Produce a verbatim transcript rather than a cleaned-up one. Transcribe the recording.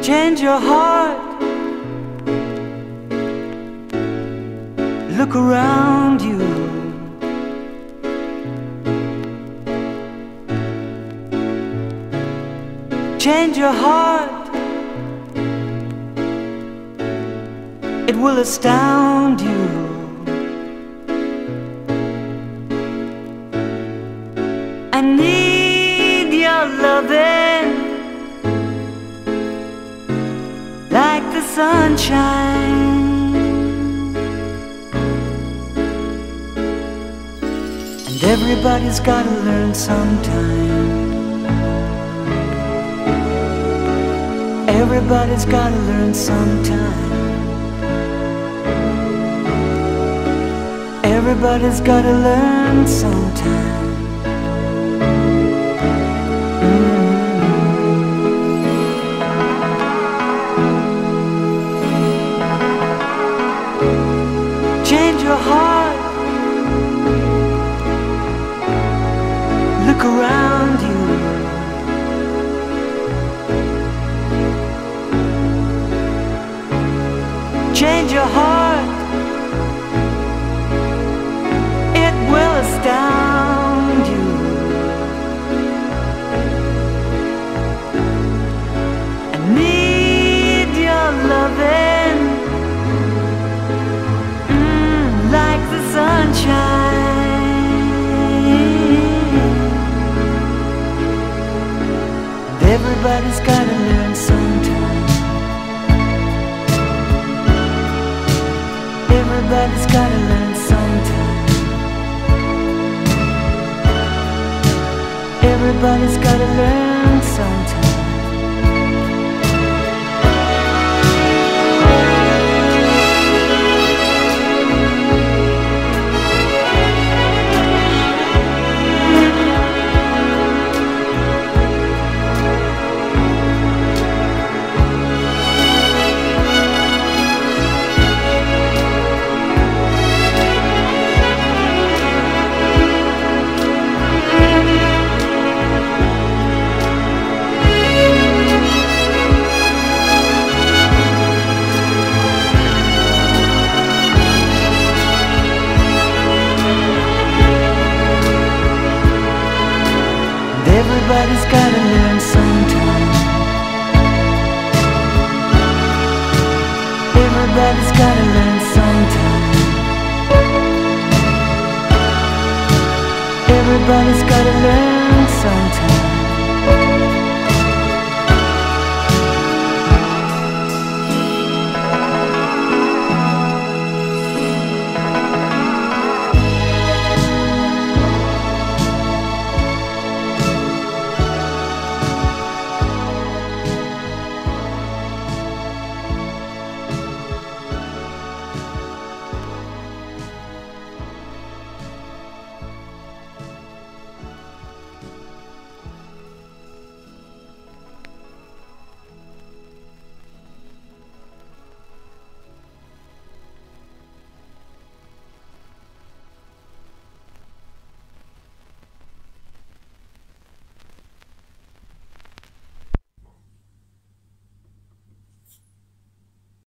Change your heart. Look around you. Change your heart. It will astound you. I need your loving like the sunshine. And everybody's gotta learn sometime. Everybody's gotta learn sometime. Everybody's gotta learn sometime. Change your heart. Look around you. Change your heart. It will astound you. I need your loving mm, like the sunshine. Everybody's gotta learn sometime. Everybody's gotta learn sometime. Everybody's gotta learn sometime. Everybody's gotta learn sometime. Everybody's gotta learn sometime. Everybody's gotta learn.